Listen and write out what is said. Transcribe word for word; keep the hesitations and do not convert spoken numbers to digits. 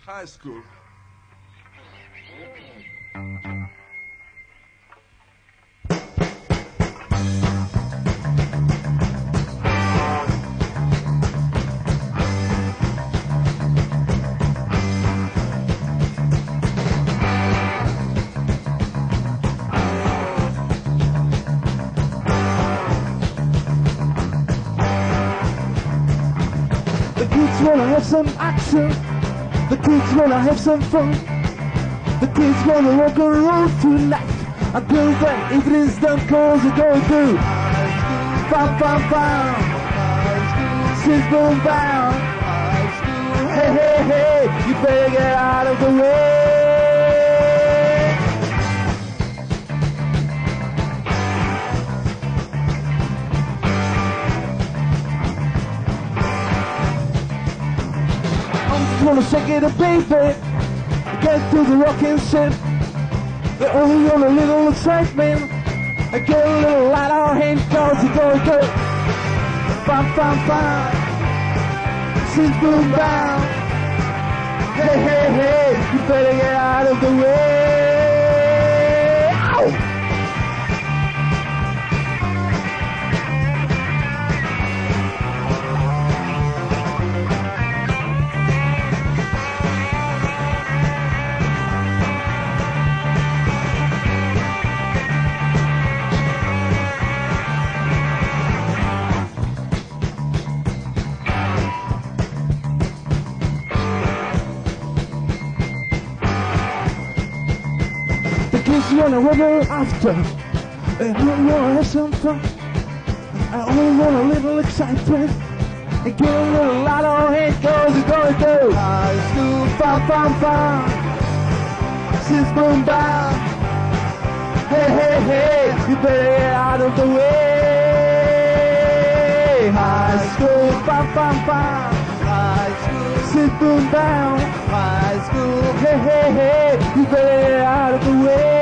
high school. Wanna have some action, the kids wanna have some fun, the kids wanna rock and roll tonight, until then evening's done cause they're going through bam bam bam, since boom bam, hey hey hey, you better get out of the way. Wanna shake it up, baby, get to the rockin' shit. They only want a little excitement, I get a little light on hand, cause you're going to bam, bam, bam, since boom, bam. Hey, hey, hey, you better get out of the way. Ow! You wanna wiggle after, and you wanna have some fun. I only want a little excitement, and get a little light on hand, cause you're going to high school, bam, bam, bam, since boom, bam. Hey, hey, hey, you better get out of the way. High school, bam, bam, bam, high school, since boom, bam. High school, hey, hey, hey, you better get out of the way.